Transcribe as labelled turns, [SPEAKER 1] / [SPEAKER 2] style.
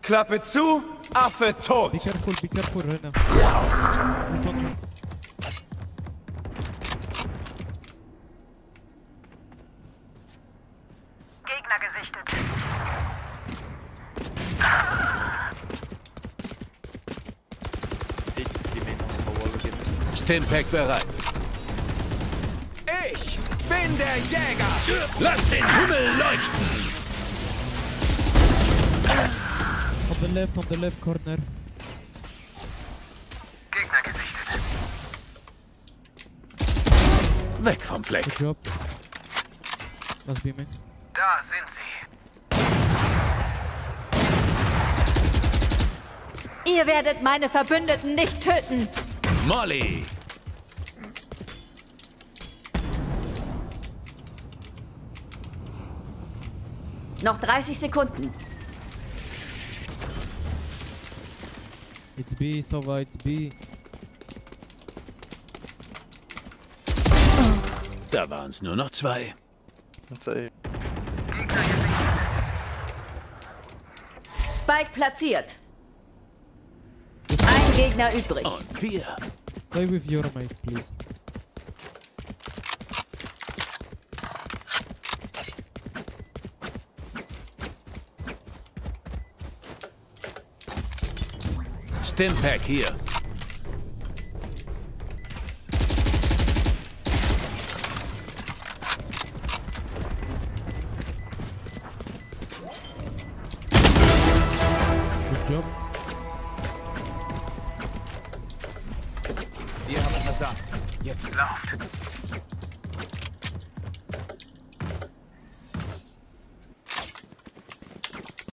[SPEAKER 1] Klappe zu, Affe tot.
[SPEAKER 2] Be careful, Rena. Ult on.
[SPEAKER 3] Gegner gesichtet.
[SPEAKER 4] Stimpack bereit.
[SPEAKER 1] Ich bin der Jäger.
[SPEAKER 4] Lass den Himmel leuchten!
[SPEAKER 2] On the left corner.
[SPEAKER 3] Gegner gesichtet.
[SPEAKER 4] Weg vom Fleck.
[SPEAKER 2] Good job. Last beaming.
[SPEAKER 3] Da sind sie.
[SPEAKER 5] Ihr werdet meine Verbündeten nicht töten.
[SPEAKER 4] Molly!
[SPEAKER 5] Noch 30 Sekunden.
[SPEAKER 2] It's B, Sova, it's B.
[SPEAKER 4] Da waren's nur noch 2.
[SPEAKER 3] Gegner gesichtet.
[SPEAKER 5] Spike platziert. Ein Gegner übrig.
[SPEAKER 4] Und 4.
[SPEAKER 2] Play with your mate, please.
[SPEAKER 4] Stimpack hier.
[SPEAKER 2] Good job.
[SPEAKER 1] Wir haben versagt. Jetzt
[SPEAKER 3] Lauft.